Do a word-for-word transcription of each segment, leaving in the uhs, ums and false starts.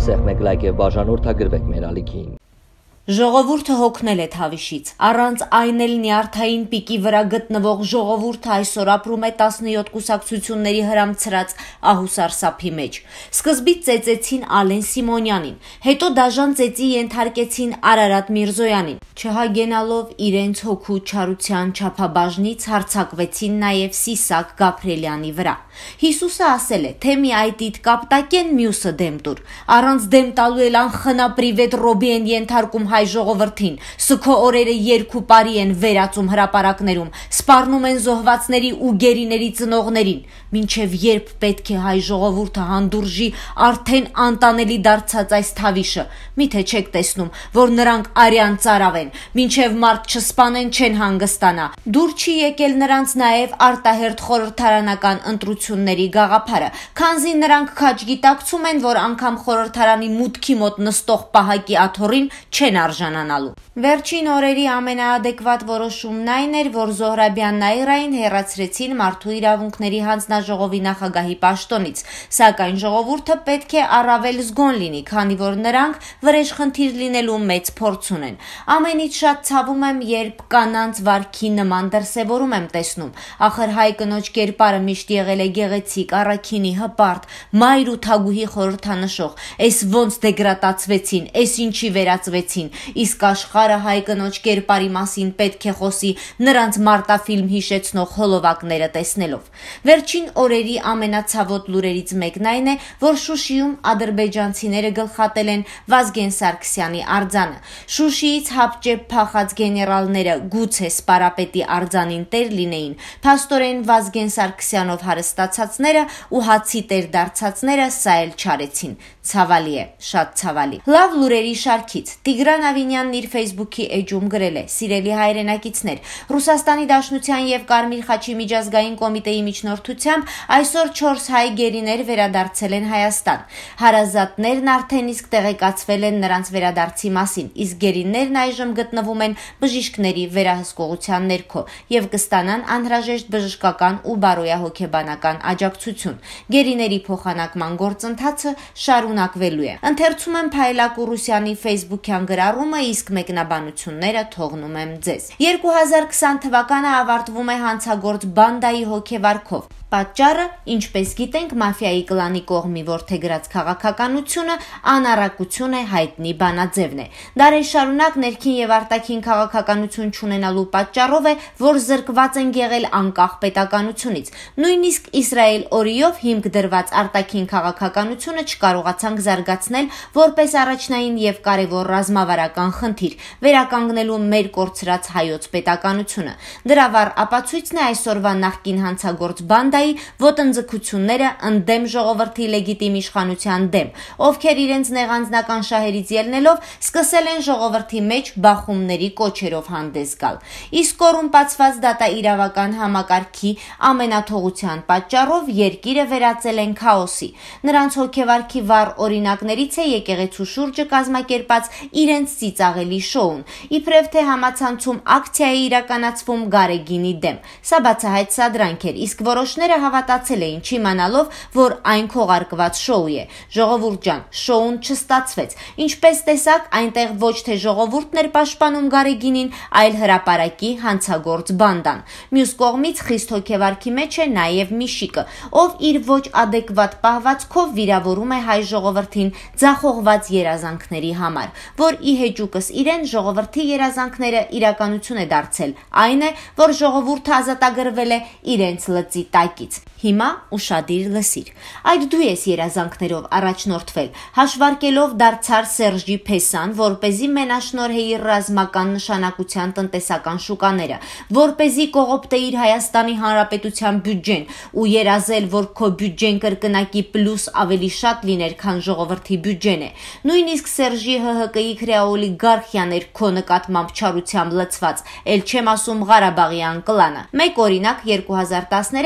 Սեղմեք լայք եւ բաժանորդագրվեք մեր ալիքին։ Ժողովուրդը հոգնել է Թավիշից։ Առանց այն էլ նյարդային պիկի վրա գտնվող ժողովուրդը այսօր ապրում է տասնյոթ կուսակցությունների հրամցրած ահուսարսափի մեջ։ Սկզբից ծեծեցին Ալեն Սիմոնյանին, հետո դաժան ծեծի ենթարկեցին Արարատ Միրզոյանին։ Չհագենալով իրենց հոգու չարության չափաբաժնից հարձակվեցին նաև Սիսակ Գաբրելյանի վրա։ Հիսուսը ասել է, թե մի այտիդ կապտակեն մյուսը դեմ տուր։ Առանց դեմ տալու էլ անխնա պրիվետ ռոբի են ենթարկում հայ ժողովրդին, սքո օրերը երկու տարի են վերածում հրապարակներում, սպառնում են զոհվածների ու գերիների ծնողներին, մինչև երբ պետք է հայ ժողովուրդը հանդուրժի արդեն անտանելի դարձած այս Թավիշը։ Միթե չեք տեսնում, որ նրանք արյան ծարավ են, մինչև մարդ չսպանեն չեն հանգստանա։ Դուր չի եկել նրանց նաև արտահերթ խորհրդարանական ընտրությունների գաղափարը, քանզի նրանք քաջ գիտակցում են, որ անգամ խորհրդարանի մուտքի մոտ նստող պահակի աթոռին չեն արժանանալու։ Վերջին օրերի ամենաադեկվատ որոշումն այն էր, որ Զոհրաբյան Նաիրային հեռացրեցին Մարդու իրավունքների հանձնաժողովի նախագահի պաշտոնից, սակայն ժողովուրդը պետք է առավել զգոն լինի, քանի որ նրանք վրեժխնդիր լինելու մեծ փորձ ունեն։ Ամենից շատ ցավում եմ, երբ կանանց վարքի նման դրսևորում եմ տեսնում։ Ախր հայ կնոջ կերպարը միշտ եղել է գեղեցիկ, առաքինի, հպարտ, մայր ու թագուհի խորհրդանշող, էս ոնց դեգրադացվեցին, էս ինչի վերածվեցին, իսկ աշխարհը հայ կնոջ կերպարի մասին պետք է խոսի նրանց մարտաֆիլմ հիշեցնող հոլովակները տեսնելով։ Վերջին օրերի ամենացավոտ լուրերից մեկն այն է, որ Շուշիում ադրբեջանցիները գլխատել են Վազգեն Սարգսյանի արձանը։ Շուշիից հապճեպ փախած գեներալները գուցե սպարապետի արձանին տեր լինեին, փաստորեն Վազգեն Սարգսյանով հարստացածները ու հացի տեր դարձածները սա էլ չարեցին։ Ցավալի է, շատ ցավալի։ Լավ լուրերի շարքից Տիգրան Ավինյանն իր Facebook-ի էջում գրել է. «Սիրելի հայրենակիցներ, Ռուսաստանի Դաշնության եւ Կարմիր խաչի միջազգային կոմիտեի միջնորդությամբ այսօր չորս հայ գերիներ վերադարձել են Հայաստան։ Հարազատներն արդեն իսկ տեղեկացվել են նրանց վերադարձի մասին, իսկ գերիներն այժմ գտնվում են բժիշկների վերահսկողության ներքո եւ կստանան անհրաժեշտ բժշկական ու բարոյահոգեբանական աջակցություն։ Գերիների փոխանակման գործընթացը շարունակվելու է»։ Ընթերցում եմ Փայլակ Ուրուսյանի Facebook-յան գրառումը, իսկ մեկնաբանությունները թողնում եմ ձեզ։ երկու հազար քսան թվականը ավարտվում է հանցագործ բանդայի հոգեվարքով։ Պատճառը, ինչպես գիտենք, մաֆիայի կլանի կողմի որդեգրած քաղաքականությունը անառակություն է հայտնի բանաձևն է։ Դարեր շարունակ ներքին եւ արտաքին քաղաքականություն չունենալու պատճառով է, որ զրկված են եղել անկախ պետականությունից։ Նույնիսկ Իսրայել օրիով հիմք դրված արտաքին քաղաքականությունը չկարողացանք զարգացնել որպես առաջնային եւ կարեւոր ռազմավարական խնդիր, վերականգնելու մեր կորցրած հայոց պետականությունը։ Դրա վառ ապացույցն է այսօրվա նախկին հանցագործ բանդա ոտնձգությունները ընդդեմ ժողովրդի լեգիտիմ իշխանության դեմ, ովքեր իրենց նեղանձնական շահերից ելնելով սկսել են ժողովրդի մեջ բախումների կոչերով հանդես գալ։ Իսկ կոռումպացված դատաիրավական համակարգի ամենաթողության պատճառով երկիրը վերածել են քաոսի։ Նրանց հոգեվարքի վառ օրինակներից է եկեղեցու շուրջը կազմակերպած իրենց ծիծաղելի շոուն, իբրև թե համացանցում ակցիա է իրականացվում Գարեգինի դեմ։ Սա բացահայտ սադրանք էր, իսկ որոշները հավատացել էին չիմանալով, որ այն քողարկված շոու է։ Ժողովուրդ ջան, շոուն չստացվեց։ Ինչպես տեսակ, այնտեղ ոչ թե ժողովուրդն էր պաշտպանում Գարեգինին, այլ հրապարակի հանցագործ բանդան։ Մյուս կողմից խիստ հոգեվարքի մեջ է նաև Միշիկը, ով իր ոչ ադեկվատ պահվածքով վիրավորում է հայ ժողովրդին ձախողված երազանքների համար, որ ի հեճուկս իրեն ժողովրդի երազանքները իրականություն է դարձել։ Այն է, որ ժողովուրդը ազատագրվել է իրենց լծի տակից։ Հիմա ուշադիր լսիր։ Այդ դու ես երազանքներով առաջնորդվել, հաշվարկելով դարձար Սերժի Փեսան, որպեսզի մենաշնորհեիր ռազմական նշանակության տնտեսական շուկաները, որպեսզի կողոպտեիր Հայաստանի Հանրապետության բյուջեն ու երազել, որ քո բյուջեն կրկնակի պլյուս ավելի շատ լիներ, քան ժողովրդի բյուջեն է։ Նույնիսկ Սերժի ՀՀԿ-ի քրեաօլիգարխիան էր քո նկատմամբ չարությամբ լցված, ել չեմ ասում Ղարաբաղյան կլանը։ Մեկ օրինակ երկու հազար տասներեք երկու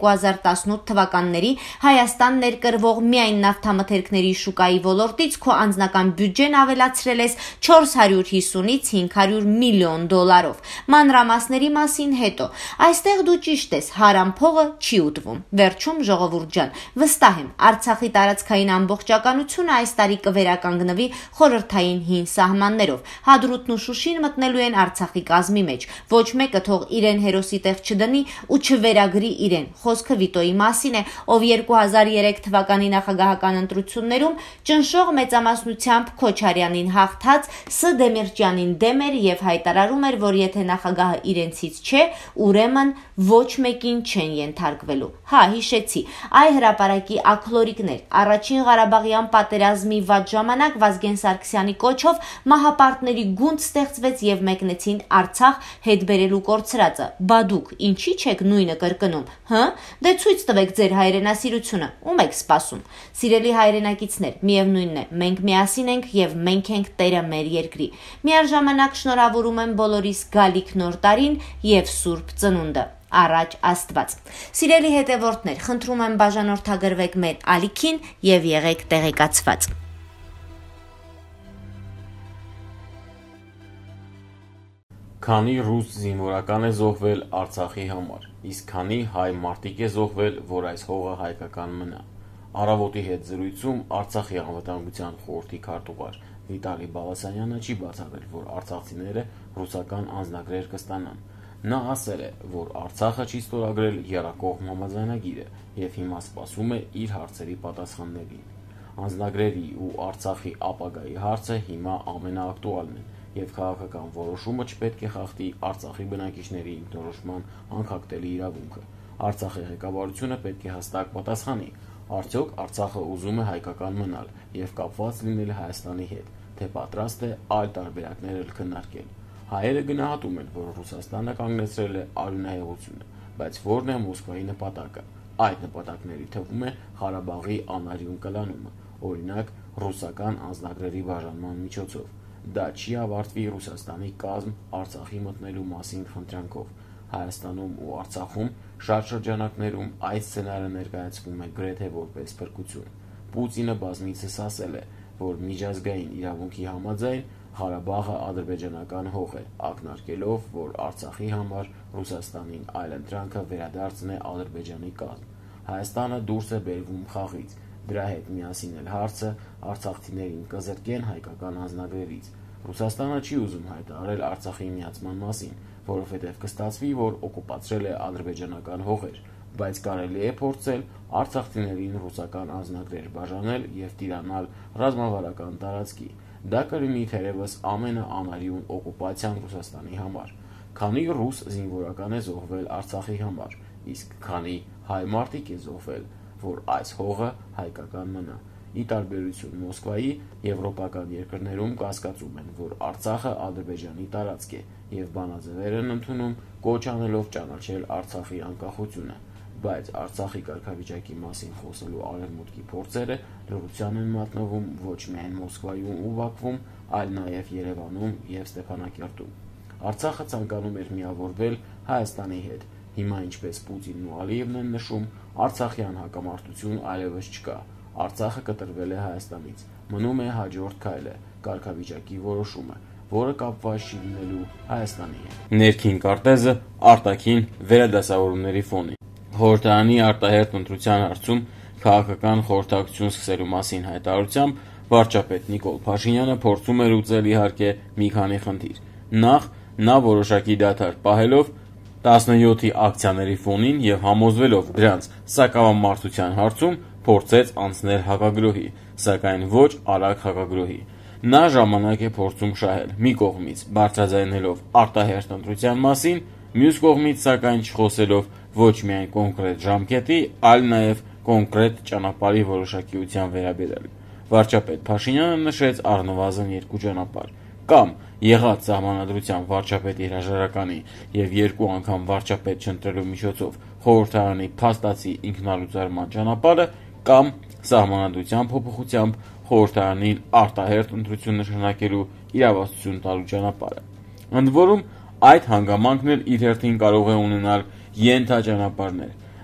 երկու հազար տասնութ թվականների Հայաստան ներկրվող միայն նավթամթերքների շուկայի ոլորտից քո անձնական բյուջեն ավելացրել ես չորս հարյուր հիսունից հինգ հարյուր միլիոն դոլարով։ Մանրամասների մասին հետո, այստեղ դու ճիշտ ես, հարամ փողը չի ուտվում։ Վերջում ժողովուրդ ջան, վստահ եմ, Արցախի տարածքային ամբողջականությունը այս տարի կվերականգնվի խորհրդային հին սահմաններով։ Հադրութն ու Շուշին մտնելու են Արցախի կազմի մեջ։ Ոչ մեկը թող իրեն հերոսի տեղ չդնի ու չվերագրի իրեն։ Խոսքը Վիտոյի մասին է, ով երկու հազար երեք թվականի նախագահական ընտրություններում ճնշող մեծամասնությամբ Քոչարյանին հաղթած Ս. Դեմիրճյանին դեմ էր եւ հայտարարում էր, որ եթե նախագահը իրենցից չէ, ուրեմն ոչ մեկին չեն ենթարկվելու։ Հա, հիշեցի, այ հրապարակի ակլորիկներ։ Առաջին Ղարաբաղյան պատերազմի վատ ժամանակ Վազգեն Սարգսյանի կոչով մահապարտների գունդ ստեղծվեց եւ մեկնեցին Արցախ հետ բերելու կորցրածը։ Բա դուք ինչի՞ չեք նույնը կրկնում, հը? Դե ցույց տվեք ձեր հայրենասիրությունը, ում եք սպասում։ Սիրելի հայրենակիցներ, միևնույնն է, մենք միասին ենք եւ մենք ենք տերը մեր երկրի։ Միաժամանակ շնորհավորում եմ բոլորիս գալիք նոր տարին եւ Սուրբ Ծնունդը։ Առաջ Աստված։ Սիրելի հետևորդներ, խնդրում եմ բաժանորդագրվեք մեր ալիքին եւ եղեք տեղեկացված։ Քանի ռուս զինվորական է զոհվել Արցախի համար, իսկ քանի հայ մարտիկ է զոհվել, որ այս հողը հայկական մնա։ Առավոտի հետ զրույցում Արցախի անվտանգության խորհրդի քարտուղար Վիտալի Բալասանյանը չի բացատրել, որ արցախցիները ռուսական անձնագրեր կստանան։ Նա ասել է, որ Արցախը չի ստորագրել եռակողմ համաձայնագիրը եւ հիմա սպասում է իր հարցերի պատասխաններին։ Անձնագրերի ու Արցախի ապագայի հարցը հիմա ամենաակտուալն է եւ քաղաքական որոշումը չպետք է խախտի Արցախի բնակիչների ինքնորոշման անկախտելի իրավունքը։ Արցախի ղեկավարությունը պետք է հստակ պատասխանի, արդյոք Արցախը ուզում է հայկական մնալ եւ կապված լինել Հայաստանի հետ, թե պատրաստ է այլ տարբերակներ քննարկել։ Հայերը գնահատում են, որ Ռուսաստանը կանգնեցրել է արյունահեղությունը, բայց ո՞րն է Մոսկվայի նպատակը։ Այդ նպատակների թվում է Ղարաբաղի անարյուն կլանումը, օրինակ ռուսական անձնագրերի բաժանման միջոցով։ Դա չի ավարտվի Ռուսաստանի կազմ Արցախի մտնելու մասին խնդրանքով։ Հայաստանում ու Արցախում շատ շրջանակներում այդ սցենարը ներկայացվում է գրեթե որպես փրկություն։ Պուտինը բազմիցս ասել է, որ միջազգային իրավունքի համաձայն Ղարաբաղը ադրբեջանական հող է, ակնարկելով, որ Արցախի համար Ռուսաստանին այլընտրանքը վերադարձն է Ադրբեջանի կազմ։ Հայաստանը դուրս է բերվում խաղից, դրա հետ միասին էլ հարցը արցախցիներին կզրկեն հայկական անձնագրերից։ Ռուսաստանը չի ուզում հայտարարել Արցախի միացման մասին, որովհետև կստացվի, որ օկուպացրել է ադրբեջանական հողեր, բայց կարելի է փորձել արցախցիներին ռուսական անձնագրեր բաժանել եւ տիրանալ ռազմավարական տարածքի։ Դա կլինի թերևս ամենաանարյուն օկուպացիան Ռուսաստանի համար, քանի ռուս զինվորական է զոհվել Արցախի համար, իսկ քանի հայ մարտիկ է զոհվել, որ այս հողը հայկական մնա։ Ի տարբերություն Մոսկվայի, եվրոպական երկրներում կասկածում են, որ Արցախը Ադրբեջանի տարածք է եւ բանաձևեր են ընդունում կոչ անելով ճանաչել Արցախի անկախությունը, բայց Արցախի կարգավիճակի մասին խոսելու արևմուտքի փորձերը լրության են մատնվում ոչ միայն Մոսկվայում ու Բաքվում, այլ նաեւ Երևանում եւ Ստեփանակերտում։ Արցախը ցանկանում էր միավորվել Հայաստանի հետ։ Հիմա ինչպես Պուտինն ու Ալիևն են նշում, Արցախյան հակամարտություն այլևս չկա։ Արցախը կտրվել է Հայաստանից։ Մնում է հաջորդ քայլը՝ կարգավիճակի որոշումը, որը կապված չի լինելու Հայաստանի հետ։ Ներքին կարտեզը արտաքին վերադասավորումների ֆոնի։ Խորհրդարանի արտահերթ ընտրության հարցում քաղաքական խորհրդակցություն սկսելու մասին հայտարարությամբ վարչապետ Նիկոլ Փաշինյանը փորձում է լուծել իհարկե մի քանի խնդիր։ Նախ նա որոշակի դադար պահելով տասնյոթի ակցիաների ֆոնին եւ համոզվելով դրանց սակավամարտության հարցում փորձեց անցնել հակագրոհի, սակայն ոչ արագ հակագրոհի։ Նա ժամանակ է փորձում շահել մի կողմից բարձրաձայնելով արտահերթ ընտրության մասին, մյուս կողմից սակայն չխոսելով ոչ միայն կոնկրետ ժամկետի, այլ նաեւ կոնկրետ ճանապարհի որոշակիության վերաբերյալ։ Վարչապետ Փաշինյանը նշեց առնվազն երկու ճանապարհ՝ կամ եղած սահմանադրության վարչապետի հրաժարականի եւ երկու անգամ վարչապետ չընտրելու միջոցով խորհրդարանի փաստացի ինքնալուծարման ճանապարհը, կամ սահմանադրության փոփոխությամբ խորհրդարանին արտահերթ ընտրություն նշանակելու իրավասություն տալու ճանապարհը։ Ընդ որում, այդ հանգամանքն էլ իր հերթին կարող է ունենալ ենթաճանապարհներ։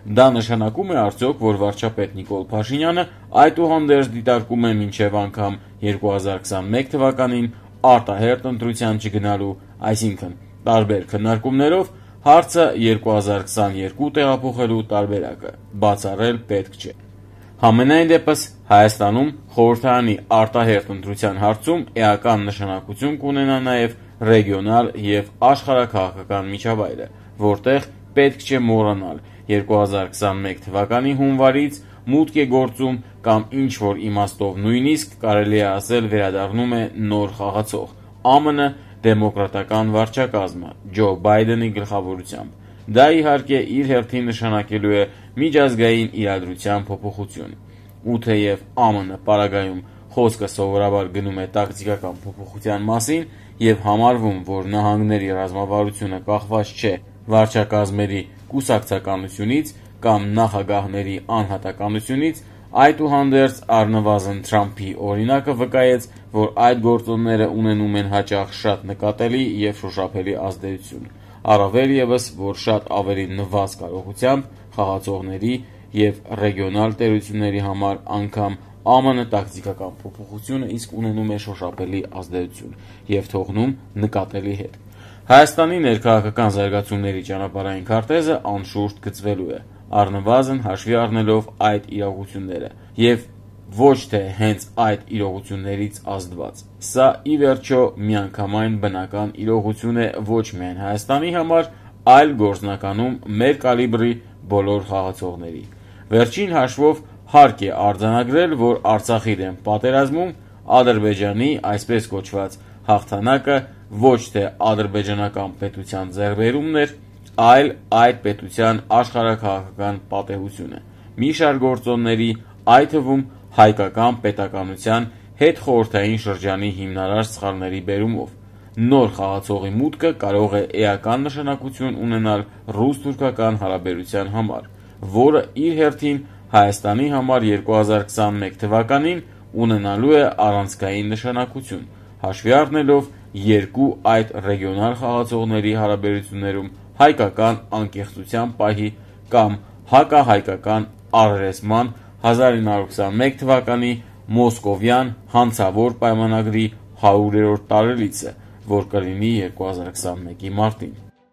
Դա նշանակում է արդյոք, որ վարչապետ Նիկոլ Փաշինյանը այդուհանդերձ դիտարկում է մինչև անգամ երկու հազար քսանմեկ թվականին արտահերթ ընտրության չգնալու, այսինքն տարբեր քննարկումներով հարցը երկու հազար քսաներկու տեղափոխելու տարբերակը բացառել պետք չէ։ Համենայն դեպս Հայաստանում խորհրդարանի արտահերթ ընտրության հարցում էական նշանակություն կունենա նաև ռեգիոնալ եւ աշխարհաքաղաքական միջավայրը, որտեղ պետք չէ մոռանալ երկու հազար քսանմեկ թվականի հունվարից մուտք է գործում կամ ինչ որ իմաստով նույնիսկ կարելի է ասել վերադառնում է նոր խաղացող ԱՄՆ դեմոկրատական վարչակազմը Ջո Բայդենի գլխավորությամբ։ Դա իհարկե իր հերթին նշանակելու է միջազգային իրադրության փոփոխություն։ Ու թեև ԱՄՆ պարագայում խոսքը սովորաբար գնում է տակտիկական փոփոխության մասին եւ համարվում, որ նահանգների ռազմավարությունը կախված չէ վարչակազմերի կուսակցականությունից կամ նախագահների անհատականությունից, այդուհանդերձ առնվազն Թրամփի օրինակը վկայեց, որ այդ գործոնները ունենում են հաճախ շատ նկատելի եւ շոշափելի ազդեցություն, առավել եւս, որ շատ ավելի նվազ կարողությամբ խաղացողների եւ ռեգիոնալ տերությունների համար անգամ ԱՄՆ տակտիկական փոփոխությունը իսկ ունենում է շոշափելի ազդեցություն եւ թողնում նկատելի հետ։ Հայաստանի ներքաղաքական զարգացումների ճանապարհային քարտեզը անշուշտ գծվելու է, առնվազն հաշվի առնելով այդ իրողությունները եւ ոչ թե հենց այդ իրողություններից ազդված։ Սա ի վերջո միանգամայն բնական իրողություն է ոչ միայն Հայաստանի համար, այլ գործնականում մեր կալիբրի բոլոր խաղացողների։ Վերջին հաշվով հարկ է արձանագրել, որ Արցախի դեմ պատերազմում Ադրբեջանի այսպես կոչված հաղթանակը ոչ թե ադրբեջանական պետության ձեռքբերումն էր, այլ այդ պետության աշխարհաքաղաքական պատեհությունը։ Մի շարք գործոնների, այդ թվում հայկական պետականության հետ խորհրդային շրջանի հիմնարար սխալների բերումով։ Նոր խաղացողի մուտքը կարող է էական նշանակություն ունենալ ռուս-թուրքական հարաբերության համար, որը իր հերթին Հայաստանի համար երկու հազար քսանմեկ թվականին ունենալու է առանցքային նշանակություն, հաշվի առնելով երկու այդ ռեգիոնալ խաղացողների հարաբերություններում հայկական անկեղծության պահի կամ հակահայկական առերեսման հազար ինը հարյուր քսանմեկ թվականի Մոսկովյան հանցավոր պայմանագրի հարյուրերորդ տարելիցը, որ կլինի երկու հազար քսանմեկի մարտին։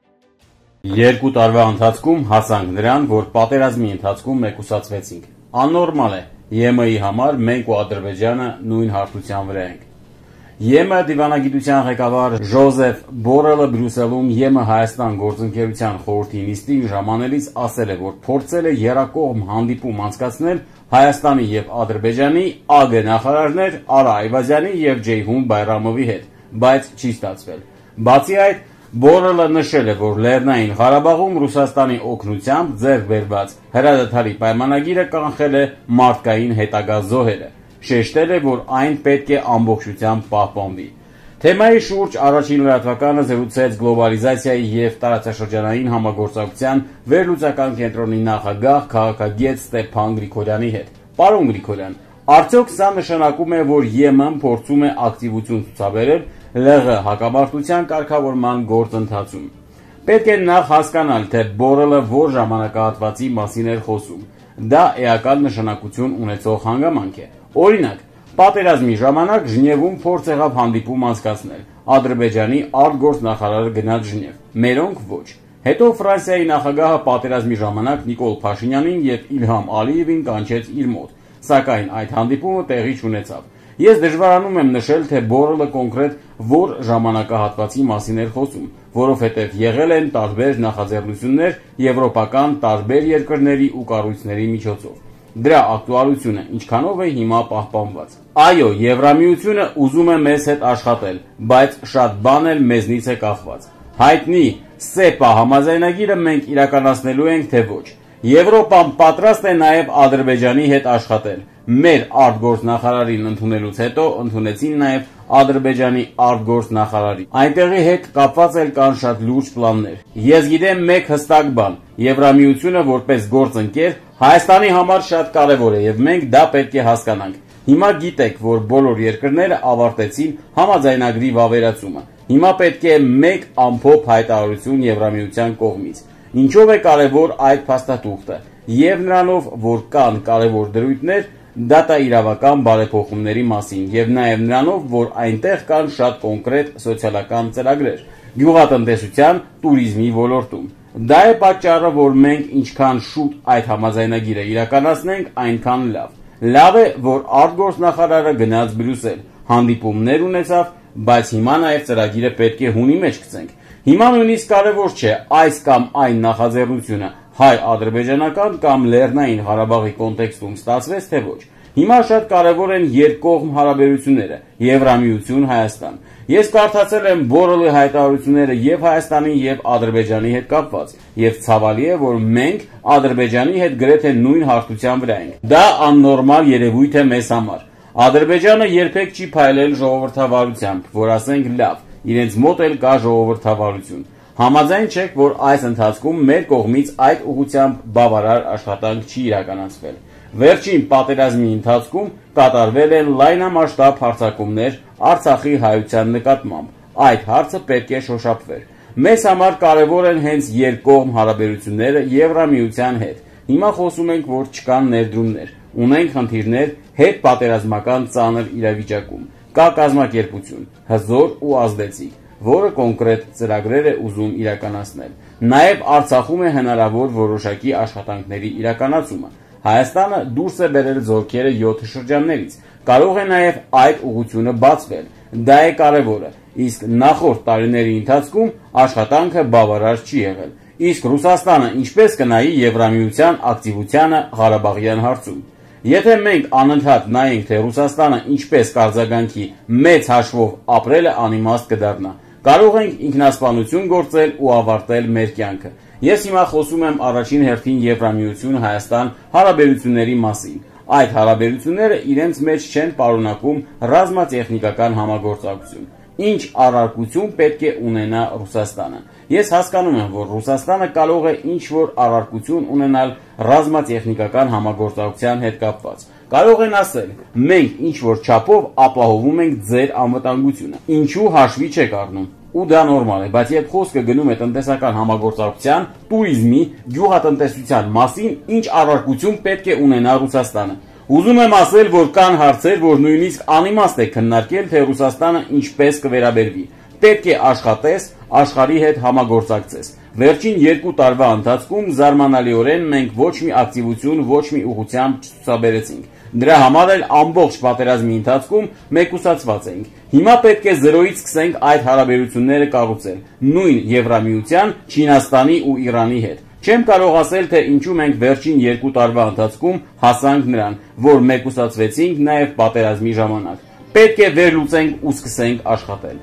Երկու տարվա ընթացքում հասանք նրան, որ պատերազմի ընթացքում մեկուսացվեցինք։ Աննորմալ է, ԵՄ-ի համար մենք ու Ադրբեջանը նույն հարթության վրա ենք։ ԵՄ դիվանագիտության ղեկավար Ժոզեֆ Բորելը Բրյուսելում ԵՄ Հայաստան գործընկերության խորհրդի նիստին ժամանելիս ասել է, որ փորձել է եռակողմ հանդիպում անցկացնել Հայաստանի եւ Ադրբեջանի ԱԳ նախարարներ Արա Այվազյանի եւ Ջեյհուն Բայրամովի հետ, բայց չի ստացվել։ Բացի այդ, Բորելը նշել է, որ Լեռնային Ղարաբաղում Ռուսաստանի օգնությամբ ձեռք բերված հրադադարի պայմանագիրը կանխել է մարդկային հետագա զոհերը, շեշտել է, որ այն պետք է ամբողջությամբ պահպանվի։ Թեմայի շուրջ առաջին լրատվականը զրուցեց գլոբալիզացիայի եւ տարածաշրջանային համագործակցության վերլուծական կենտրոնի նախագահ քաղաքագետ Ստեփան Գրիգորյանի հետ։ Պարոն Գրիգորյան, արդյոք սա նշանակում է, որ ԵՄ-ն փորձում է ակտիվություն ցուցաբերել ԼՂ հակամարտության կարգավորման գործընթացում։ Պետք է նախ հասկանալ, թե Բորելը որ ժամանակահատվածի մասին էր խոսում։ Դա էական նշանակություն ունեցող հանգամանք է։ Օրինակ, պատերազմի ժամանակ Ժնևում փորձ եղավ հանդիպում անցկացնել։ Ադրբեջանի արտգործնախարարը գնաց Ժնև, մերոնք ոչ։ Հետո Ֆրանսիայի նախագահը պատերազմի ժամանակ Նիկոլ Փաշինյանին եւ Իլհամ Ալիևին կանչեց իր մոտ, սակայն այդ հանդիպումը տեղի չունեցավ։ Ես դժվարանում եմ նշել, թե Բորելը կոնկրետ որ ժամանակահատվածի մասին էր խոսում, որովհետև եղել են տարբեր նախաձեռնություններ եվրոպական տարբեր երկրների ու կառույցների միջոցով։ Դրա ակտուալությունը ինչքանով է հիմա պահպանված։ Այո, Եվրամիությունը ուզում է մեզ հետ աշխատել, բայց շատ բան էլ մեզնից է կախված։ Հայտնի ՍԵՊԱ համաձայնագիրը մենք իրականացնելու ենք, թե ոչ։ Եվրոպան պատրաստ է նաև Ադրբեջանի հետ աշխատել։ Մեր արտգործնախարարին ընդունելուց հետո ընդունեցին նաև Ադրբեջանի արտգործնախարարի։ Այնտեղի հետ կապված էլ կան շատ լուրջ պլաններ։ Ես գիտեմ մեկ հստակ բան. Եվրամիությունը որպես գործընկեր Հայաստանի համար շատ կարևոր է եւ մենք դա պետք է հասկանանք։ Հիմա գիտեք, որ բոլոր երկրները ավարտեցին համաձայնագրի վավերացումը։ Հիմա պետք է մեկ ամփոփ հայտարարություն Եվրամիության կողմից։ Ինչով է կարևոր այդ փաստաթուղթը։ եւ նրանով, որ կան կարևոր դրույթներ դատաիրավական բարեփոխումների մասին եւ նաեւ նրանով, որ այնտեղ կան շատ կոնկրետ սոցիալական ծրագրեր գյուղատնտեսության, տուրիզմի ոլորտում։ Դա է պատճառը, որ մենք ինչքան շուտ այդ համաձայնագիրը իրականացնենք, այնքան լավ։ Լավ է, որ արտգործնախարարը գնաց Բրյուսել, հանդիպումներ ունեցավ, բայց հիմա նաեւ ծրագիրը պետք է հունի մեջ գցենք։ Հիմա նույնիսկ կարևոր չէ այս կամ այն նախաձեռնությունը հայ-ադրբեջանական կամ Լեռնային Ղարաբաղի կոնտեքստում ստացվեց, թե ոչ։ Հիմա շատ կարևոր են երկկողմ հարաբերությունները, Եվրամիություն, Հայաստան։ Ես կարդացել եմ Բորելի հայտարարությունները եւ Հայաստանի եւ Ադրբեջանի հետ կապված, եւ ցավալի է, որ մենք Ադրբեջանի հետ գրեթե նույն հարթության վրա ենք։ Դա աննորմալ երևույթ է մեզ համար։ Ադրբեջանը երբեք չի փայլել ժողովրդավարությամբ, որ ասենք լավ, իրենց մոտ էլ կա ժողովրդավարություն։ Համաձայն չեք, որ այս ընթացքում մեր կողմից այդ ուղղությամբ բավարար աշխատանք չի իրականացվել։ Վերջին պատերազմի ընթացքում կատարվել են լայնամասշտաբ հարձակումներ Արցախի հայության նկատմամբ։ Այդ հարցը պետք է շոշափվեր։ Մեզ համար կարևոր են հենց երկկողմ հարաբերությունները Եվրամիության հետ։ Հիմա խոսում ենք, որ չկան ներդրումներ, ունենք խնդիրներ հետ պատերազմական ծանր իրավիճակում։ Կա կազմակերպություն, հզոր ու ազդեցիկ, որը կոնկրետ ծրագրեր է ուզում իրականացնել։ Նաև Արցախում է հնարավոր որոշակի աշխատանքների իրականացումը։ Հայաստանը դուրս է բերել զորքերը յոթ շրջաններից։ Կարող է նաև այդ ուղղությունը բացվել։ Դա է կարևորը։ Իսկ նախորդ տարիների ընթացքում աշխատանքը բավարար չի եղել։ Իսկ Ռուսաստանը ինչպես կնայի Եվրամիության ակտիվությանը Ղարաբաղյան հարցում։ Եթե մենք անընդհատ նայենք, թե Ռուսաստանը ինչպես կարձագանքի մեծ հաշվով ապրելը անիմաստ կդառնա։ Կարող ենք ինքնասպանություն գործել ու ավարտել մեր կյանքը։ Ես հիմա խոսում եմ առաջին հերթին Եվրամիություն-Հայաստան հարաբերությունների մասին։ Այդ հարաբերությունները իրենց մեջ չեն պարունակում ռազմատեխնիկական համագործակցություն։ Ինչ առարկություն պետք է ունենա Ռուսաստանը։ Ես հասկանում եմ, որ Ռուսաստանը կարող է ինչ-որ առարկություն ունենալ ռազմատեխնիկական համագործակցության հետ կապված։ Կարող են ասել, մենք ինչ-որ չափով ապահովում ենք ձեր անվտանգությունը։ Ինչու հաշվի չեք առնում։ Ու դա նորմալ է, բայց երբ խոսքը գնում է տնտեսական համագործակցության, տուրիզմի, գյուղատնտեսության մասին, ինչ առարկություն պետք է ունենա Ռուսաստանը։ Ուզում եմ ասել, որ կան հարցեր, որ նույնիսկ անիմաստ է քննարկել, թե Ռուսաստանը ինչպես կվերաբերվի։ Պետք է աշխատես, աշխարհի հետ համագործակցես։ Վերջին երկու տարվա ընթացքում զարմանալիորեն մենք ոչ մի ակտիվություն, ոչ մի ուղղությամբ չցուցաբերեցինք։ Դրա համար էլ ամբողջ պատերազմի ընթացքում մեկուսացված ենք։ Հիմա պետք է զրոյից սկսենք այդ հարաբերությունները կառուցել, նույն Եվրամիության, Չինաստանի ու Իրանի հետ։ Չեմ կարող ասել, թե ինչու մենք վերջին երկու տարվա ընթացքում հասանք նրան, որ մեկուսացվեցինք նաև պատերազմի ժամանակ։ Պետք է վերլուծենք ու սկսենք աշխատել։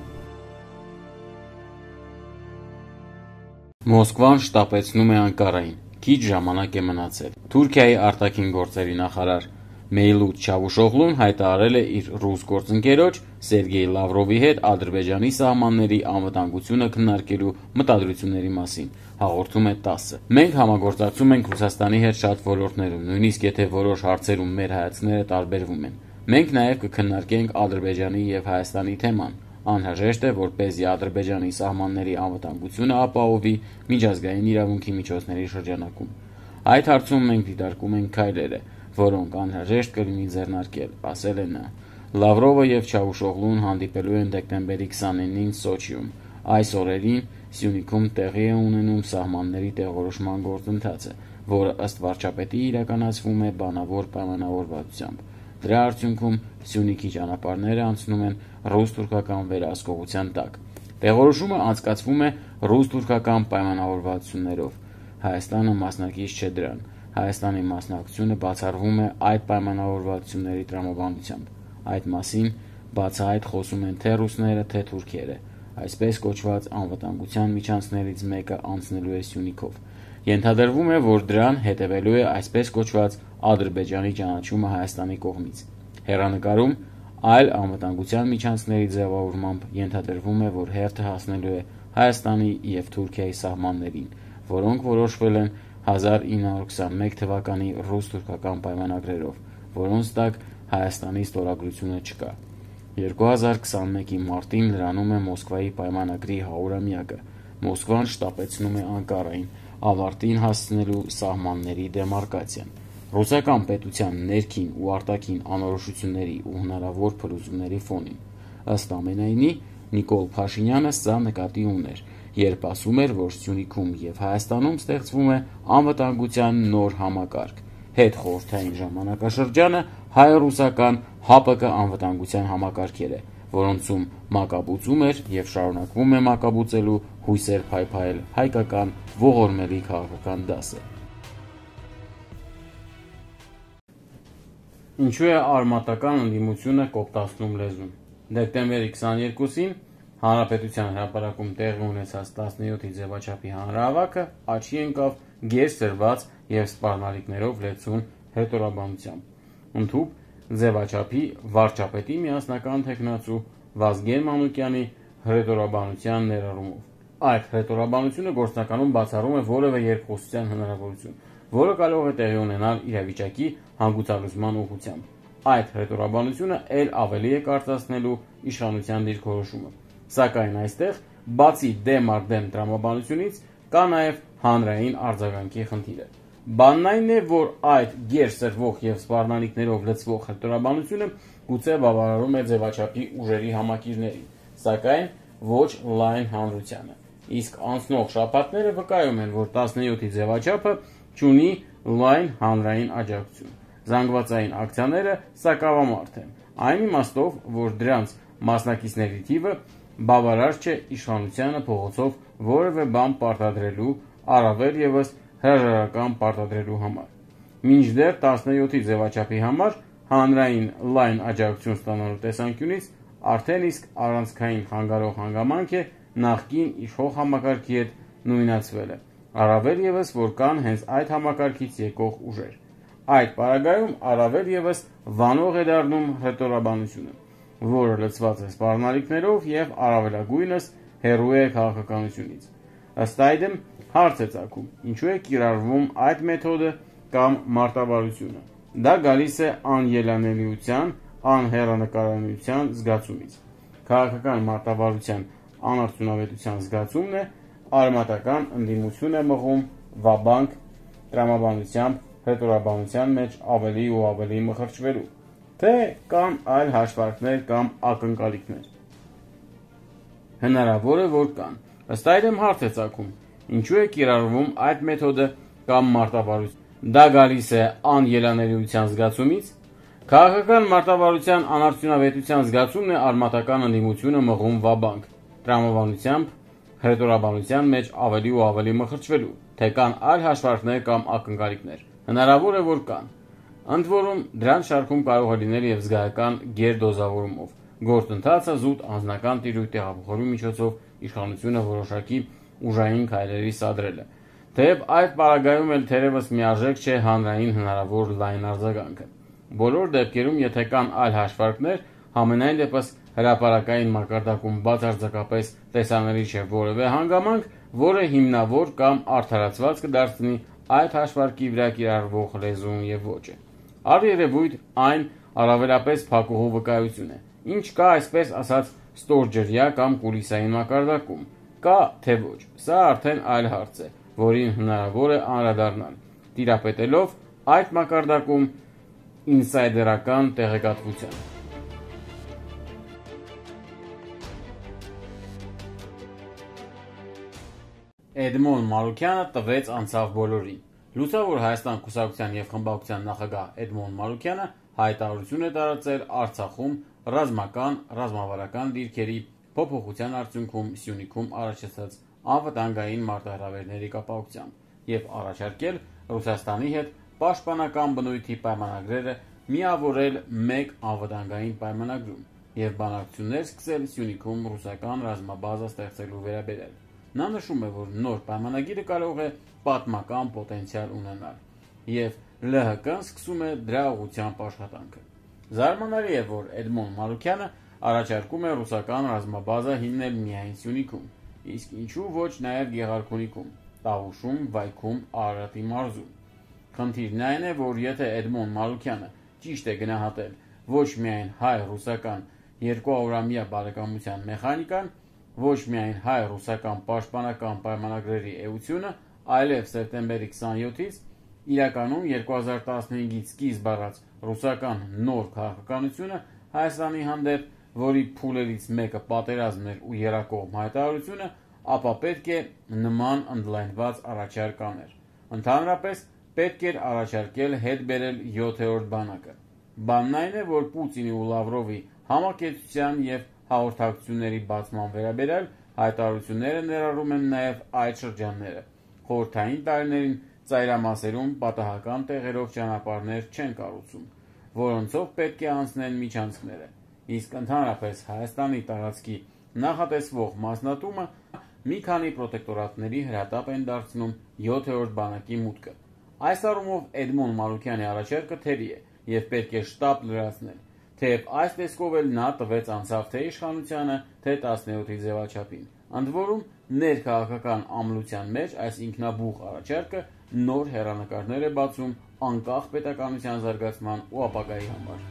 Մոսկվան շտապեցնում է Անկարային։ Քիչ ժամանակ է մնացել։ Թուրքիայի արտաքին գործերի նախարար Մեյլութ Չավուշօղլուն հայտարարել է իր ռուս գործընկերոջ Սերգեյ Լավրովի հետ Ադրբեջանի սահմանների անվտանգությունը քննարկելու մտադրությունների մասին։ Հաղորդում է տասը։ Մենք համագործակցում ենք Ռուսաստանի հետ շատ ոլորտներում, նույնիսկ եթե որոշ հարցերում մեր հայացքները տարբերվում են։ Մենք նաև կքննարկենք Ադրբեջանի եւ Հայաստանի թեման։ Անհրաժեշտ է, որպեսզի Ադրբեջանի սահմանների անվտանգությունը ապահովի միջազգային իրավունքի միջոցների շրջանակում։ Այդ հարցում մենք դիտարկում ենք քայլերը, որոնք անհրաժեշտ կլինի ձեռնարկել, ասել է նա։ Լավրովը եւ Չավուշօղլուն հանդիպելու են դեկտեմբերի քսաներկուին Սոչիում։ Այս օրերին Սյունիքում տեղի է ունենում սահմանների տեղորոշման գործընթացը, որը ըստ վարչապետի իրականացվում է բանավոր պայմանավորվածությամբ։ Դրա արդյունքում Սյունիքի ճանապարհները անցնում են ռուս-թուրքական վերահսկողության տակ։ Տեղորոշումը անցկացվում է ռուս-թուրքական պայմանավորվածություններով։ Հայաստանը մասնակից չէ դրան։ Հայաստանի մասնակցությունը բացառվում է այդ պայմանավորվածությունների տրամաբանությամբ։ Այդ մասին բացահայտ խոսում են թե ռուսները, թե թուրքերը։ Այսպես կոչված անվտանգության միջանցքներից մեկը անցնելու է Սյունիքով։ Ենթադրվում է, որ դրան հետևելու է այսպես կոչված Ադրբեջանի ճանաչումը Հայաստանի կողմից։ Հեռանկարում այլ անվտանգության միջանցքների ձևավորմամբ ենթադրվում է, որ հերթը հասնելու է Հայաստանի եւ Թուրքիայի սահմաններին, որոնք որոշվել են հազար ինը հարյուր քսանմեկ թվականի ռուս-թուրքական պայմանագրերով, որոնց տակ Հայաստանի ստորագրությունը չկա։ երկու հազար քսանմեկի մարտին լրանում է Մոսկվայի պայմանագրի հարյուրամյակը։ Մոսկվան շտապեցնում է Անկարային։ ավարտին հասցնելու սահմանների դեմարկացիան, ռուսական պետության ներքին ու արտաքին անորոշությունների ու հնարավոր փլուզումների ֆոնին։ Ըստ ամենայնի, Նիկոլ Փաշինյանը սա նկատի ուներ, երբ ասում էր, որ Սյունիքում և Հայաստանում ստեղծվում է անվտանգության նոր համակարգ։ Հետխորհրդային ժամանակաշրջանը հայ-ռուսական ՀԱՊԿ անվտանգության համակարգեր է, որոնցում մակաբուծում էր և շարունակվում է մակաբուծելու հույսեր փայփայել հայկական ողորմելի քաղաքական դասը։ Ինչու է արմատական ընդդիմությունը կոպտացնում լեզուն։ Դեկտեմբերի քսաներկուսին Հանրապետության հրապարակում տեղի ունեցած տասնյոթի ձևաչափի հանրահավաքը աչքի ընկավ գերսրված և սպառնալիքներով լեցուն հռետորաբանությամբ։ Ընդհուպ ձևաչափի վարչապետի միասնական թեկնածու Վազգեն Մանուկյանի հռետորաբանության ներառումով։ Այդ հռետորաբանությունը գործնականում բացառում է որևէ երկխոսության հնարավորություն, որը կարող է տեղի ունենալ իրավիճակի հանգուցալուծման ուղղությամբ։ Այդ հռետորաբանությունը ել ավելի է կարծացնելու իշխանության դիրքորոշումը։ Սակայն այստեղ, բացի դեմ առ դեմ տրամաբանությունից, կա նաև հանրային արձագանքի խնդիրը։ Բանն այն է, որ այդ գերսրվող և սպառնալիքներով լցվող հռետորաբանությունը գուցե բավարարում է ձևաչափի ուժերի համակիրներին, սակայն ոչ լայն հանրությանը։ Իսկ անցնող շաբաթները վկայում են, որ տասնյոթի ձևաչափը չունի լայն հանրային աջակցություն։ Զանգվածային ակցիաները սակավամարդ են, այն իմաստով, որ դրանց մասնակիցների թիվը բավարար չէ իշխանությանը փողոցով որևէ բան պարտադրելու, առավել ևս հրաժարական պարտադրելու համար։ Մինչդեռ տասնյոթի ձևաչափի համար հանրային լայն աջակցություն ստանալու տեսանկյունից արդեն իսկ առանցքային խանգարող հանգամանք է նախկին իշխող համակարգի հետ նույնացվելը, առավել ևս, որ կան հենց այդ համակարգից եկող ուժեր։ Այդ պարագայում առավել ևս վանող է դառնում հռետորաբանությունը, որը լցված է սպառնալիքներով և առավելագույնս հեռու է քաղաքականությունից։ Ըստ այդմ հարց է ծագում, ինչու է կիրառվում այդ մեթոդը կամ մարտավարությունը։ Դա գալիս է անելանելիության, անհեռանկարությունության զգացումից։ Քաղաքական մարտավարության անարդյունավետության զգացումն է, արմատական ընդդիմություն է մղում ვა-բանկ տրամաբանությամբ հռետորաբանության մեջ ավելի ու ավելի մխրճվելու, թե կան այլ հաշվարկներ կամ ակնկալիքներ։ Հնարավոր է, որ կան։ Ըստ այդմ հարց է ծագում, ինչու է կիրառվում այդ մեթոդը կամ մարտավարությունը։ Դա գալիս է անելանելիության զգացումից։ Քաղաքական մարտավարության անարդյունավետության զգացումն է արմատական ընդդիմությունը մղում ვა-բանկ տրամաբանությամբ հռետորաբանության մեջ ավելի ու ավելի մխրճվելու, թե կան այլ հաշվարկներ կամ ակնկալիքներ։ Հնարավոր է, որ կան։ Ընդ որում, դրանց շարքում կարող է լինել և զգայական գերդոզավորումով, գործընթացը զուտ անձնական տիրույթ տեղափոխելու միջոցով իշխանությունը որոշակի ուժային քայլերի սադրելը։ Թեև այդ պարագայում էլ թերևս միարժեք չէ հանրային հնարավոր լայն արձագանքը։ Բոլոր դեպքերում, եթե կան այլ հաշվարկներ, համենայն դեպս հրապարակային մակարդակում բացարձակապես տեսանելի չէ որևէ հանգամանք, որը հիմնավոր կամ արդարացված կդարձնի այդ հաշվարկի վրա կիրառվող լեզուն և ոճը։ Առերևույթ այն առավելապես փակուղու վկայություն է, ինչ կա այսպես ասած ստորջրյա կամ կուլիսային մակարդակում, կա թե ոչ, սա արդեն այլ հարց է, որին հնարավոր է անդրադառնալ, տիրապետելով այդ մակարդակում ինսայդերական տեղեկատվության։ Էդմոն Մանուկյանը տվեց անցավ բոլորին։ Լուսավոր Հայաստան կուսակցության և խմբակցության նախագահ Էդմոն Մանուկյանը հայտարարություն է տարածել Արցախում ռազմական, ռազմավարական դիրքերի փոփոխության արդյունքում Սյունիքում առաջացած անվտանգային մարտահրավերների կապակցությամբ և առաջարկել Ռուսաստանի հետ պաշտպանական բնույթի պայմանագրերը միավորել մեկ անվտանգային պայմանագրում և բանակցություններ սկսել Սյունիքում ռուսական ռազմաբազա ստեղծելու վերաբերյալ։ Նա նշում է, որ նոր պայմանագիրը կարող է պատմական պոտենցիալ ունենալ, և ԼՀԿ-ն սկսում է դրա ուղղությամբ աշխատանքը։ Զարմանալի է, որ Էդմոն Մանուկյանը առաջարկում է ռուսական ռազմաբազա հիմնել միայն Սյունիքում, իսկ ինչու ոչ նաև Գեղարքունիքում, Տավուշում, Վայքում, Արարատի մարզում։ Խնդիրն այն է, որ եթե Էդմոն Մանուկյանը ճիշտ է գնահատել ոչ միայն հայ-ռուսական երկուավորամյա բարեկամության մեխանիկան, ոչ միայն հայ-ռուսական պաշտպանական պայմանագրերի էությունը, այլև սեպտեմբերի քսաներկուից իրականում երկու հազար տասնհինգից սկիզբ առած ռուսական նոր քաղաքականությունը Հայաստանի հանդեպ, որի փուլերից մեկը պատերազմն էր ու եռակողմ հայտարարությունը, ապա պետք է նման ընդլայնված առաջարկ աներ։ Ընդհանրապես պետք էր առաջարկել հետ բերել յոթերորդ բանակը։ Բանն այն է, որ Պուտինի ու Լավրովի համակեցության և հաղորդակցությունների բացման վերաբերյալ հայտարարությունները ներառում են նաև այդ շրջանները։ Խորհրդային տարիներին ծայրամասերում պատահական տեղերով ճանապարհներ չեն կառուցում, որոնցով պետք է անցնեն միջանցքները, իսկ ընդհանրապես Հայաստանի տարածքի նախատեսվող մասնատումը մի քանի պրոտեկտորատների հրատապ են դարձնում յոթերորդ բանակի մուտքը։ Այս առումով Էդմոն Մանուկյանի առաջարկը թերի է և պետք է շտապ լրացնել, թեև այս տեսքով էլ նա տվեց անցավ թե իշխանությանը, թե տասնյոթի ձևաչափին։ Ընդ որում, ներքաղաքական ամլության մեջ այս ինքնաբուխ առաջարկը նոր հեռանկարներ է բացում անկախ պետականության զարգացման ու ապագայի համար։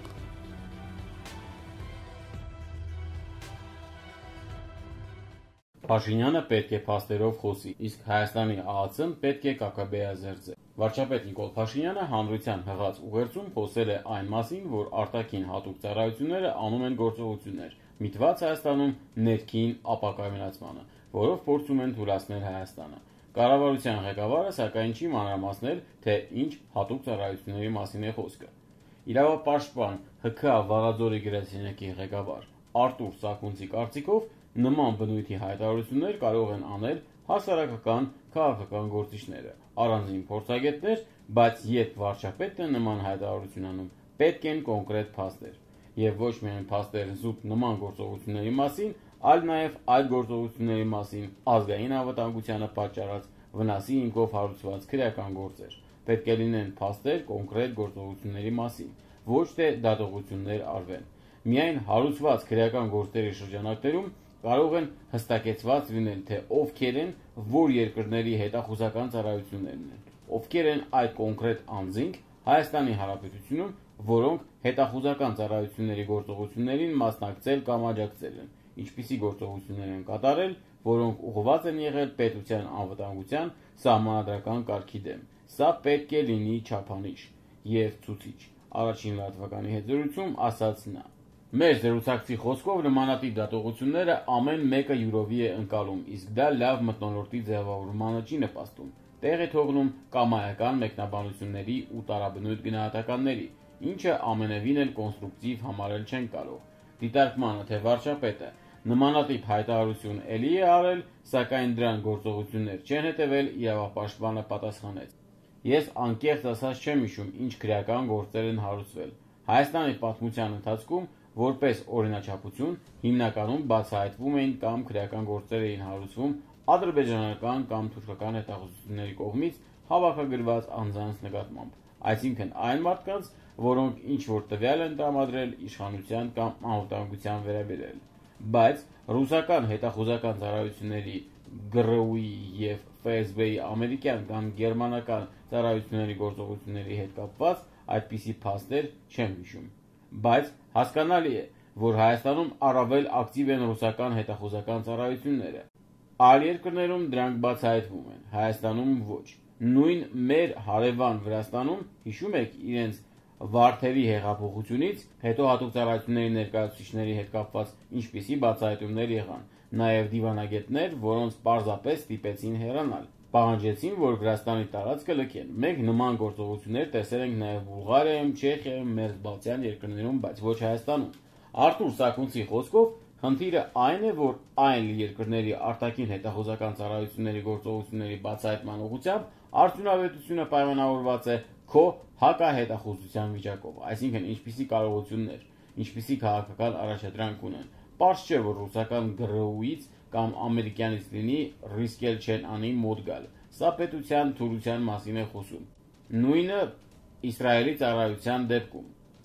Փաշինյանը պետք է փաստերով խոսի, իսկ Հայաստանի ԱԱՑ-ն պետք է կակաբեազերծել։ Վարչապետ Նիկոլ Փաշինյանը հանրության հղած ուղերձում խոսել է այն մասին, որ արտաքին հատուկ ծառայությունները անում են գործողություններ, միտված Հայաստանում ներքին ապակայունացմանը, որով փորձում են թուլացնել Հայաստանը։ Կառավարության ղեկավարը սակայն չի մանրամասնել, թե ինչ հատուկ ծառայությունների մասին է խոսքը։ Իրավապաշտպան ՀՔ Վաղաձորի գրասենյակի ղեկավար Արտուր Սաքունցի կարծիքով նման բնույթի հայտարարություններ կարող են անել հասարակական քաղաքական գործիչները, առանձին փորձագետներ, բայց երբ վարչապետն է նման հայտարարություն անում, պետք են կոնկրետ փաստեր, եւ ոչ միայն փաստեր զուտ նման գործողությունների մասին, այլ նաև այդ գործողությունների մասին ազգային անվտանգությանը պատճառած վնասի ինքով հարուցված քրեական գործեր։ Պետք է լինեն փաստեր կոնկրետ գործողությունների մասին, ոչ թե դատողություններ արվեն։ Միայն հարուցված քրեական գործերի շրջանակներում կարող են հստակեցված լինել, թե ովքեր են, որ երկրների հետախուզական ծառայություններն են, ովքեր են այդ կոնկրետ անձինք Հայաստանի Հանրապետությունում, որոնք հետախուզական ծառայությունների գործողություններին մասնակցել կամ աջակցել են, ինչպիսի գործողություններ են կատարել, որոնք ուղղված են եղել պետության անվտանգության սահմանադրական կարգի դեմ։ Սա պետք է լինի չափանիշ և ցուցիչ, առաջին լրատվականի հետ զրույցում ասաց նա։ Մեր զրուցակցի խոսքով նմանատիպ դատողությունները ամեն մեկը յուրովի է ընկալում, իսկ դա լավ մթնոլորտի ձևավորմանը չի նպաստում, տեղ է թողնում կամայական մեկնաբանությունների ու տարաբնույթ գնահատականների, ինչը ամենևին էլ կոնստրուկտիվ համարել չեն կարող։ Դիտարկմանը, թե վարչապետը նմանատիպ հայտարարություն էլի է արել, սակայն դրան գործողություններ չեն հետևել, իրավապաշտպանը պատասխանեց։ Ես անկեղծ ասած չեմ հիշում, ինչ քրեական գործեր են հարուցվել։ Հայաստանի պատմության ընթացքում որպես օրինաչափություն հիմնականում բացահայտվում էին կամ քրեական գործեր էին հարուցվում ադրբեջանական կամ թուրքական հետախուզությունների կողմից հավաքագրված անձանց նկատմամբ, այսինքն այն մարդկանց, որոնք ինչ-որ տվյալ են տրամադրել իշխանության կամ անվտանգության վերաբերյալ։ Բայց ռուսական հետախուզական ծառայությունների ԳՌՈՒ-ի և Ֆ S B-ի ամերիկյան կամ գերմանական ծառայությունների գործողությունների հետ կապված այդպիսի փաստեր չեմ հիշում։ Բայց հասկանալի է, որ Հայաստանում առավել ակտիվ են ռուսական հետախուզական ծառայությունները։ Այլ երկրներում դրանք բացահայտվում են, Հայաստանում ոչ։ Նույն մեր հարևան Վրաստանում, հիշում եք, իրենց Վարդերի հեղափոխությունից հետո հատուկ ծառայությունների ներկայացուցիչների հետ կապված ինչպիսի բացահայտումներ եղան, նաև դիվանագետներ, որոնց պարզապես ստիպեցին հեռանալ, պահանջեցին, որ Վրաստանի տարածքը լքեն։ Մենք նման գործողություններ տեսել ենք նաև Բուլղարիայում, Չեխիայում, մերձբալթյան երկրներում, բայց ոչ Հայաստանում։ Արտուր Սաքունցի խոսքով խնդիրը այն է, որ այն երկրների արտաքին հետախուզական ծառայությունների գործողությունների բացահայտման ուղղությամբ արդյունավետությունը պայմանավորված է քո հակահետախուզության վիճակով, այսինքն ինչպիսի կարողություններ, ինչպիսի քաղաքական առաջադրանք ունեն։ Պարզ չէ, որ ռուսական ԳՌՈՒ-ից կամ ամերիկյանից լինի, ռիսկ էլ չեն անի մոտ գալ։ Սա պետության թուլության մասին է խոսում։ Նույնը Իսրայելի ծառայության դեպքում։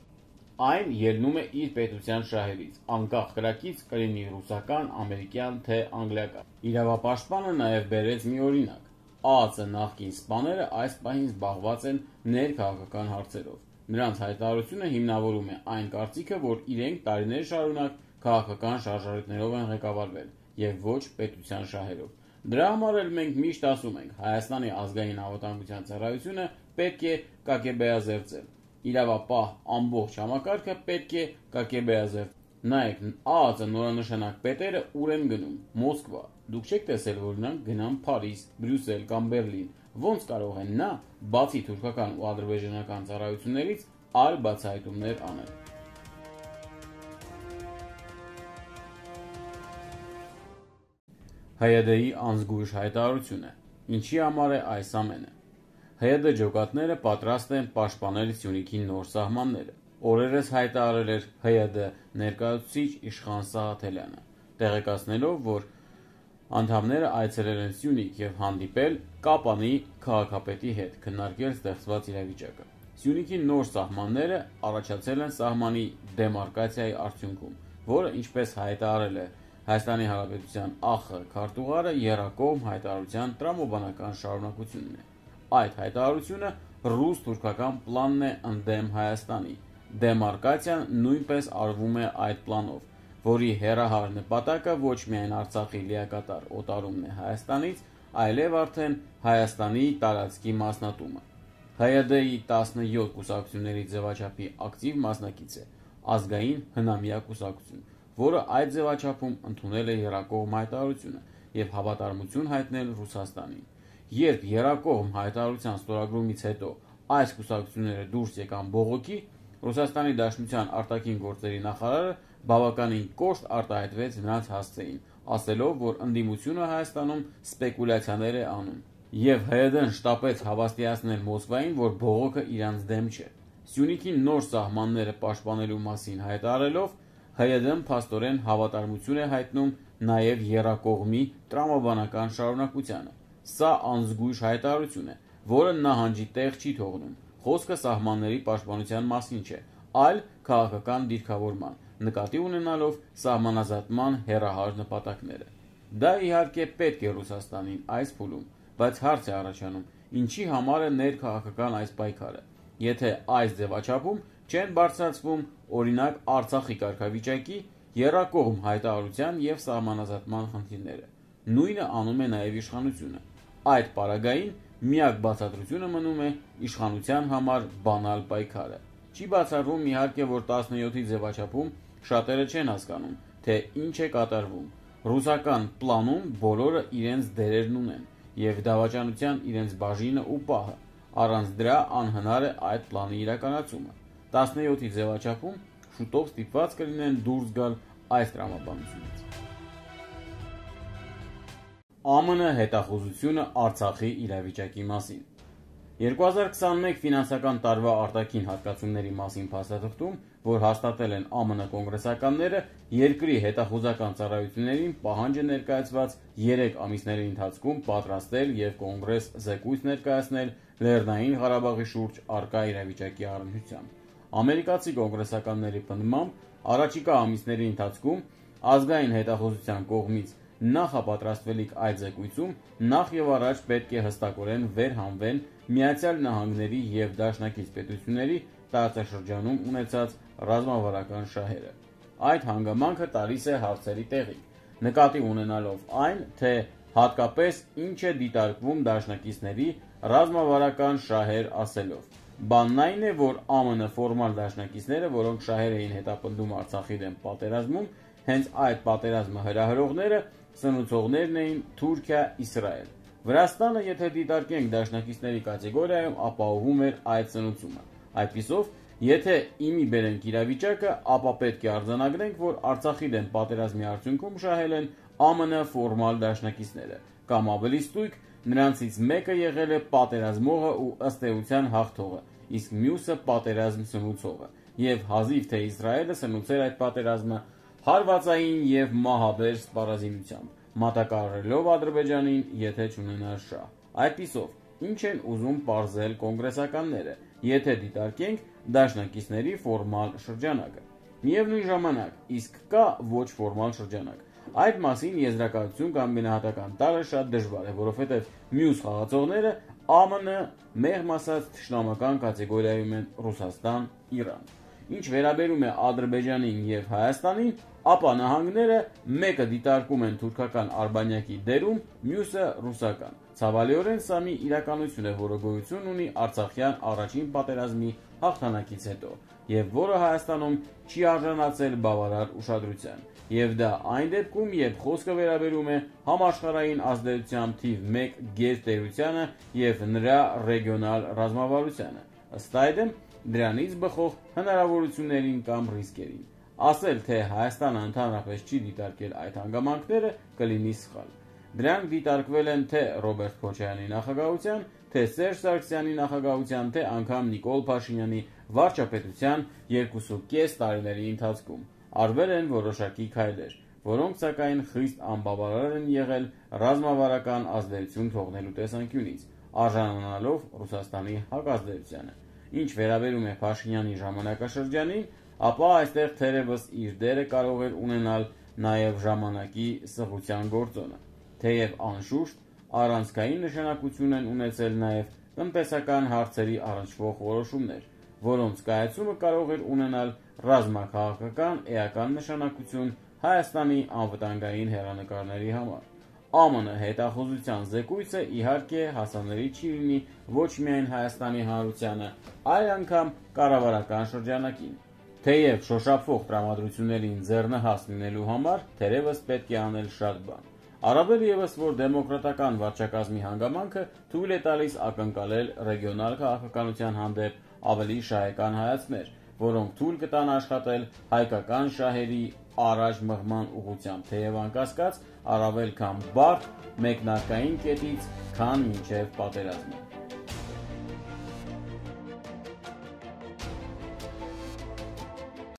Այն ելնում է իր պետության շահերից, անկախ կրակից կլինի ռուսական, ամերիկյան, թե անգլիական։ Իրավապաշտպանը նաև բերեց մի օրինակ։ ԱԱՑ նախկին սպաները այս պահին զբաղված են ներքաղաքական հարցերով։ Նրանց հայտարարությունը հիմնավորում է այն կարծիքը, որ իրենք տարիներ շարունակ քաղաքական շարժառիթներով են ղեկավարվել և ոչ պետության շահերով։ Դրա համար էլ մենք միշտ ասում ենք, Հայաստանի ազգային անվտանգության ծառայությունը պետք է կակեբեազերծել։ Իրավապահ ամբողջ համակարգը պետք է կակեբեազերծել։ Նայեք, ԱԱԾ նորանշանակ պետերը ուր են գնում։ Մոսկվա։ Դուք չեք տեսել, որ նրանք գնան Փարիզ, Բրյուսել կամ Բերլին։ Ոնց կարող են նա, բացի թուրքական ու ադրբեջանական ծառայություններից, այլ բացահայտումներ անել։ ՀՅԴ-ի անզգույշ հայտարարությունը։ Ինչի համար է այս ամենը։ ՀՅԴ ջոկատները պատրաստ են պաշտպանել Սյունիքի նոր սահմանները։ Օրերս հայտարարել էր ՀՅԴ ներկայացուցիչ Իշխան Սաղաթելյանը, տեղեկացնելով, որ անդամները այցելել են Սյունիք եւ հանդիպել Կապանի քաղաքապետի հետ, քննարկել ստեղծված իրավիճակը։ Սյունիքի նոր սահմանները առաջացել են սահմանի դեմարկացիայի արդյունքում, որը, ինչպես հայտարարել է Հայաստանի Հանրապետության ԱԽ քարտուղարը, եռակողմ հայտարարության տրամաբանական շարունակությունն է։ Այդ հայտարարությունը ռուս-թուրքական պլանն է ընդդեմ Հայաստանի։ Դեմարկացիան նույնպես արվում է այդ պլանով, որի հեռահար նպատակը ոչ միայն Արցախի լիակատար օտարումն է Հայաստանից, այլև արդեն Հայաստանի տարածքի մասնատումը։ ՀՅԴ-ի տասնյոթ կուսակցությունների ձևաչափի ակտիվ մասնակից է ազգային հնամյա կուսակցություն, որը այդ ձևաչափում ընդունել է եռակողմ հայտարարությունը եւ հավատարմություն հայտնել Ռուսաստանին։ Երբ եռակողմ հայտարարության ստորագրումից հետո այս կուսակցությունները դուրս եկան բողոքի, Ռուսաստանի Դաշնության արտաքին գործերի նախարարը բավականին կոշտ արտահայտվեց նրանց հասցեին, ասելով, որ ընդդիմությունը Հայաստանում սպեկուլյացիաներ է անում, եւ ՀՅԴ-ն շտապեց հավաստիացնել Մոսկվային, որ բողոքը իրանց դեմ չէ։ Սյունիքի նոր սահմանները պաշտպանելու մասին հայտարարելով ՀՅԴ-ն փաստորեն հավատարմություն է հայտնում նաեւ եռակողմի տրամաբանական շարունակությանը։ Սա անզգույշ հայտարարություն է, որը նահանջի տեղ չի թողնում։ Խոսքը սահմանների պաշտպանության մասին չէ, այլ քաղաքական դիրքավորման, նկատի ունենալով սահմանազատման հեռահար նպատակները։ Դա իհարկե պետք է Ռուսաստանին այս փուլում, բայց հարց է առաջանում, ինչի համար է ներքաղաքական այս պայքարը, եթե այս ձևաչափում չեն բարձրացվում օրինակ Արցախի կարգավիճակի, եռակողմ հայտարարության եւ սահմանազատման խնդիրները։ Նույնը անում է նաեւ իշխանությունը։ Այդ պարագային միակ բացատրությունը մնում է իշխանության համար բանալ պայքարը։ Չի բացառվում իհարկե, որ տասնյոթի ձևաչափում շատերը չեն հասկանում, թե ինչ է կատարվում։ Ռուսական պլանում բոլորը իրենց դերերն ունեն եւ դավաճանության իրենց բաժինը ու պահը։ Առանց դրա անհնար է այդ պլանի իրականացումը։ տասնյոթի ձևաչափում շուտով ստիպված կլինեն դուրս գալ այս տրամաբանությունից։ ԱՄՆ հետախուզությունը Արցախի իրավիճակի մասին։ երկու հազար քսանմեկ ֆինանսական տարվա արտաքին հատկացումների մասին փաստաթղթում, որ հաստատել են ԱՄՆ կոնգրեսականները, երկրի հետախուզական ծառայություններին պահանջ է ներկայացված երեք ամիսների ընթացքում պատրաստել եւ կոնգրես զեկույց ներկայացնել Լեռնային Ղարաբաղի շուրջ առկա իրավիճակի առնչությամբ։ Ամերիկացի կոնգրեսականների պնդմամբ առաջիկա ամիսների ընթացքում ազգային հետախուզության կողմից նախապատրաստվելիք այդ զեկույցում նախ եւ առաջ պետք է հստակորեն վերհանվեն Միացյալ Նահանգների եւ դաշնակից պետությունների տարածաշրջանում ունեցած ռազմավարական շահերը։ Այդ հանգամանքը տալիս է հարցերի տեղի, նկատի ունենալով այն, թե հատկապես ինչ է դիտարկվում դաշնակիցների ռազմավարական շահեր ասելով։ Բանն այն է, որ ԱՄՆ ֆորմալ դաշնակիցները, որոնք շահեր էին հետապնդում Արցախի դեմ պատերազմում, հենց այդ պատերազմը հրահրողները սնուցողներն էին Թուրքիա, Իսրայել։ Վրաստանը, եթե դիտարկենք դաշնակիցների կատեգորիայում, ապահովում էր այդ սնուցումը։ Այդպիսով, եթե իմի բերենք իրավիճակը, ապա պետք է արձանագրենք, որ Արցախի դեմ պատերազմի արդյունքում շահել են ԱՄՆ ֆորմալ դաշնակիցները, կամ ավելի ստույգ, նրանցից մեկը եղել է պատերազմողը ու ըստ էության հաղթողը, իսկ մյուսը պատերազմ սնուցողը, եւ հազիվ թե Իսրայելը սնուցեր այդ պատերազմը հարվածային եւ մահաբեր սպառազինությամբ, մատակարարելով Ադրբեջանին, եթե չունենար շահ։ Այդպիսով, ինչ են ուզում պարզել կոնգրեսականները, եթե դիտարկենք դաշնակիցների ֆորմալ շրջանակը։ Միևնույն ժամանակ, իսկ կա ոչ ֆորմալ շրջանակ։ Այդ մասին եզրակացություն կամ գնահատական տալը շատ դժվար է, որովհետև մյուս խաղացողները ԱՄՆ մեղմ ասած թշնամական կատեգորիայում են Ռուսաստան, Իրան։ Ինչ վերաբերում է Ադրբեջանին եւ Հայաստանին, ապա նահանգները մեկը դիտարկում են թուրքական արբանյակի դերում, մյուսը ռուսական։ Ցավալիորեն սա մի իրականություն է, որը գոյություն ունի Արցախյան առաջին պատերազմի հաղթանակից հետո, եւ որը Հայաստանում չի արժանացել բավարար ուշադրության։ Եվ դա այն դեպքում, երբ խոսքը վերաբերում է համաշխարհային ազդեցությամբ թիվ մեկ գերտերությանը եւ նրա ռեգիոնալ ռազմավարությանը, ըստ այդմ դրանից բխող հնարավորություններին կամ ռիսկերին։ Ասել, թե Հայաստանը ընդհանրապես չի դիտարկել այդ հանգամանքները, կլինի սխալ։ Դրանք դիտարկվել են թե Ռոբերտ Քոչարյանի նախագահության, թե Սերժ Սարգսյանի նախագահության, թե անգամ Նիկոլ Փաշինյանի վարչապետության երկուսուկես տարիների ընթացքում։ Արվել են որոշակի քայլեր, որոնք սակայն խիստ անբավարար են եղել ռազմավարական ազդեցություն թողնելու տեսանկյունից, արժանանալով Ռուսաստանի հակազդեցությանը։ Ինչ վերաբերում է Փաշինյանի ժամանակաշրջանին, ապա այստեղ թերևս իր դերը կարող էր ունենալ նաև ժամանակի սղության գործոնը, թեև անշուշտ առանցքային նշանակություն են ունեցել նաև տնտեսական հարցերի առնչվող որոշումներ, որոնց կայացումը կարող էր ունենալ ռազմաքաղաքական էական նշանակություն Հայաստանի անվտանգային հեռանկարների համար։ ԱՄՆ հետախուզության զեկույցը իհարկե հասանելի չի լինի ոչ միայն Հայաստանի հանրությանը, այլ անգամ կառավարական շրջանակին։ Թեև շոշափվող տրամադրություններին ձեռնհաս լինելու համար թերևս պետք է անել շատ բան։ Առավել ևս, որ դեմոկրատական վարչակազմի հանգամանքը թույլ է տալիս ակնկալել ռեգիոնալ քաղաքականության հանդեպ ավելի շահեկան հայացքներ, որոնք թույլ կտան աշխատել հայկական շահերի առաջ մղման ուղղությամբ, թեև անկասկած առավել քան բարդ մեկնարկային կետից, քան մինչև պատերազմը։